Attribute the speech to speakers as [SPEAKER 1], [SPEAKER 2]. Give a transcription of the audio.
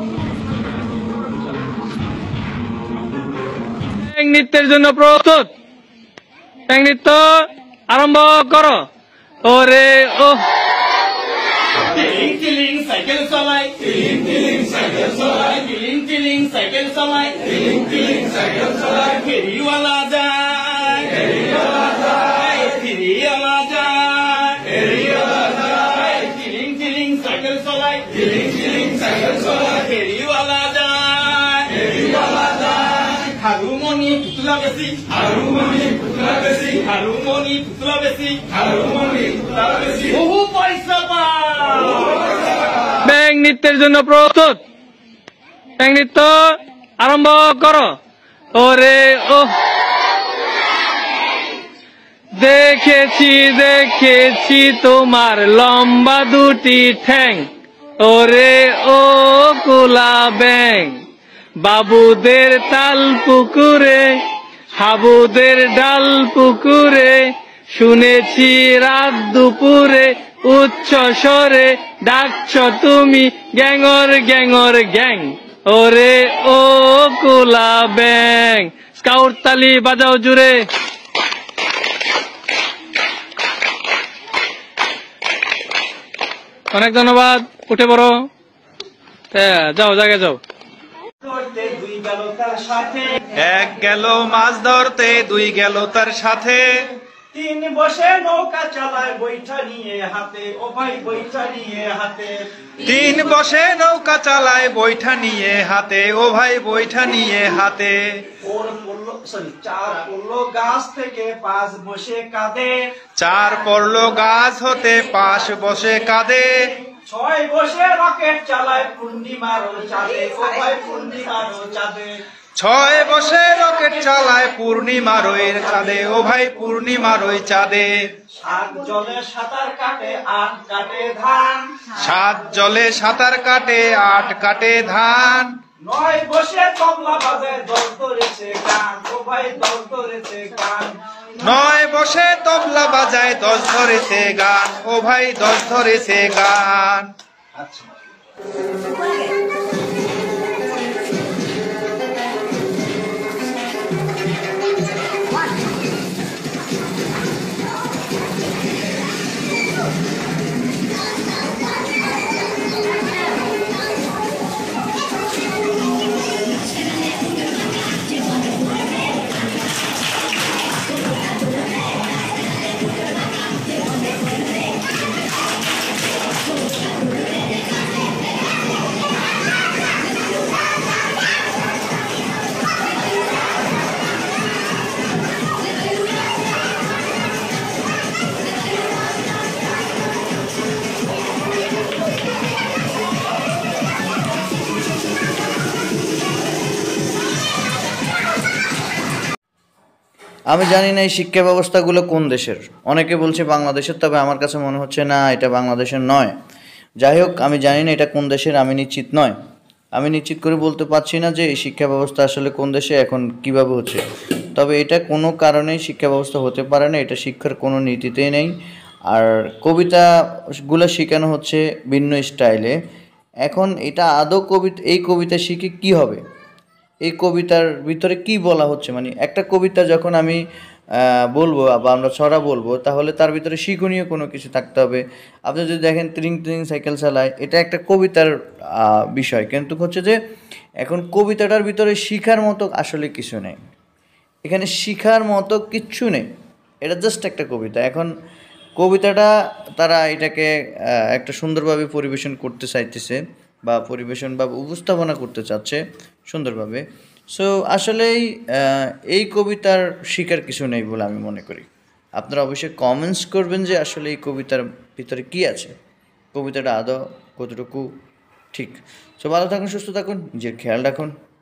[SPEAKER 1] নৃত্যের জন্য প্রস্তুত। নৃত্য আরম্ভ করো। ওরে ও
[SPEAKER 2] টিলিং সাইকেল চালাই, টিলিং টিলিং সাইকেল চালাই, টিলিং টিলিং সাইকেল চালাই, টিলিং টিলিং সাইকেল চালাই, ফেরিওয়ালা যায়, ফেরিওয়ালা যায়, ফেরিওয়ালা যায়, ফেরিওয়ালা যায়, টিলিং টিলিং সাইকেল চালাই, টিলিং টিলিং সাইকেল চালাই, ফেরিওয়ালা যায়, ফেরিওয়ালা যায়, হারুমনি পুতলা বেশি, হারুমনি পুতলা বেশি, হারুমনি পুতলা বেশি, হারুমনি পুতলা বেশি, বহু পয়সা পায়।
[SPEAKER 1] ব্যাং নৃত্যের জন্য প্রস্তুত। ব্যাং নৃত্য আরম্ভ করো। ওরে ও দেখেছি দেখেছি তোমার লম্বা দুটি ঠ্যাং, ওরে ও কোলা ব্যাং, বাবুদের তাল পুকুরে হাবুদের ডাল পুকুরে, শুনেছি রাত দুপুরে উচ্চ স্বরে ডাকছ তুমি গ্যাঙর গ্যাঙর গ্যাং, ওরে ও কোলা ব্যাং। স্কাউট তালি বাজাও জুড়ে। অনেক ধন্যবাদ। উঠে পড়ো, যাও জায়গায় যাও।
[SPEAKER 3] এক গেল মাছ ধরতে, দুই গেল তার সাথে,
[SPEAKER 2] তিন বসে নৌকা চালায় বৈঠা নিয়ে হাতে, ও ভাই বৈঠা নিয়ে হাতে,
[SPEAKER 3] তিন বসে নৌকা চালায় বৈঠা নিয়ে হাতে, ও ভাই বৈঠা নিয়ে হাতে,
[SPEAKER 2] চার পড়লো গাছ থেকে পাঁচ বসে কাঁদে,
[SPEAKER 3] চার পড়লো গাছ হতে পাশ বসে কাঁদে,
[SPEAKER 2] ছয় বসে রকেট চালায় পূর্ণিমার চাঁদে, ও ভাই পূর্ণিমার চাঁদে,
[SPEAKER 3] ছয় বসে রকেট চালায় পূর্ণিমার ওই চাঁদে, ও ভাই পূর্ণিমার ওই চাঁদে,
[SPEAKER 2] সাত জলে সাঁতার কাটে আট কাটে ধান,
[SPEAKER 3] সাত জলে সাঁতার কাটে আট কাটে ধান,
[SPEAKER 2] নয় বসে তবলা বাজে দশ ধরেছে গান, ও ভাই দশ ধরেছে গান,
[SPEAKER 3] নয় বসে তবলা বাজায় দশ ধরেছে গান, ও ভাই দশ ধরেছে গান।
[SPEAKER 2] আচ্ছা
[SPEAKER 4] আমি জানি না এই শিক্ষা ব্যবস্থাগুলো কোন দেশের। অনেকে বলছে বাংলাদেশের, তবে আমার কাছে মনে হচ্ছে না, এটা বাংলাদেশের নয়। যাই হোক, আমি জানি না এটা কোন দেশের, আমি নিশ্চিত নয়। আমি নিশ্চিত করে বলতে পারছি না যে এই শিক্ষা ব্যবস্থা আসলে কোন দেশে এখন কিভাবে হচ্ছে। তবে এটা কোনো কারণেই শিক্ষা ব্যবস্থা হতে পারে না, এটা শিক্ষার কোনো নীতিতেই নেই। আর কবিতাগুলো শেখানো হচ্ছে ভিন্ন স্টাইলে। এখন এটা আদৌ এই কবিতা শিখে কি হবে? এই কবিতার ভিতরে কি বলা হচ্ছে? মানে একটা কবিতা যখন আমি বলবো বা আমরা ছড়া বলবো, তাহলে তার ভিতরে শিক্ষণীয় কোনো কিছু থাকতে হবে। আপনি যদি দেখেন ত্রিং ত্রিং সাইকেল চালায়, এটা একটা কবিতার বিষয়, কিন্তু হচ্ছে যে এখন কবিতাটার ভিতরে শিখার মতো আসলে কিছু নেই। এখানে শিখার মতো কিচ্ছু নেই, এটা জাস্ট একটা কবিতা। এখন কবিতাটা তারা এটাকে একটা সুন্দরভাবে পরিবেশন করতে চাইতেছে বা পরিবেশন বা উপস্থাপনা করতে চাচ্ছে সুন্দরভাবে। সো আসলেই এই কবিতার শিকার কিছু নেই বলে আমি মনে করি। আপনারা অবশ্যই কমেন্টস করবেন যে আসলে এই কবিতার ভিতরে কী আছে, কবিতাটা আদৌ কতটুকু ঠিক। সো ভালো থাকুন, সুস্থ থাকুন, নিজের খেয়াল রাখুন।